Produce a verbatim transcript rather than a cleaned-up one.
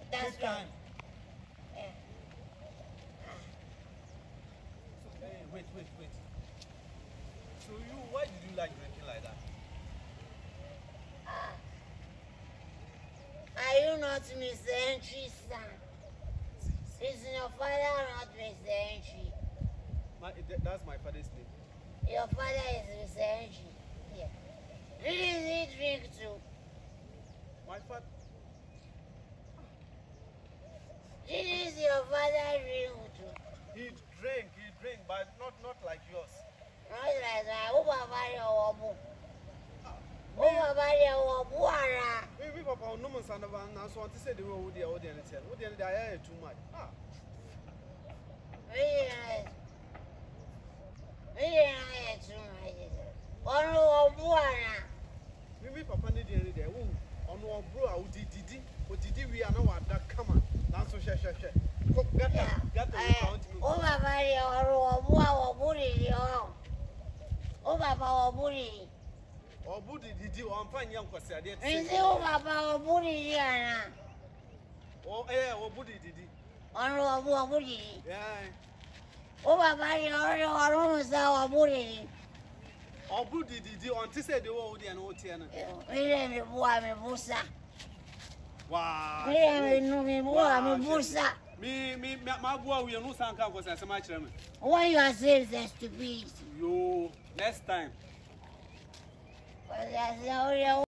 That's Good time. Yeah. So, hey, wait, wait, wait. So you, why did you like drinking like that? Ah. Are you not Mister Entry, son? Is your father not Mister Entry? My, that's my father's name. Your father is Mister Entry. Yeah. Did he drink too? My father. Did your father drink too? He drank, he drank, but not not like yours. Not like that. Who Baba your Wabu? Who Baba your Wabuara? We we papa no man son of an so want to say the road the audience. What the other day too much. Ah. Really nice. Really nice too much. One Wabuara. We we papa need the other day. Oh, on one bro, I would did did. What did we are now that come on. That's so share share share. Get that, get the account. Oh, Baba your Wabu Wabu. Oh, Baba Wabu. Or Budi did you on fine young because I did. Is it oh, Baba Wabu? Oh, eh, or Budi did it. On Wabu. Yeah. Oh, Baba your rooms are Wabu. Or Budi did you on to say the old and old Tiana. Really, me boy, me busa. Wow. Really, no, me boy, me busa. Me, me, my boy, we are no sound because I am much. Why you are saying that stupid? You, next time. Well, that's all.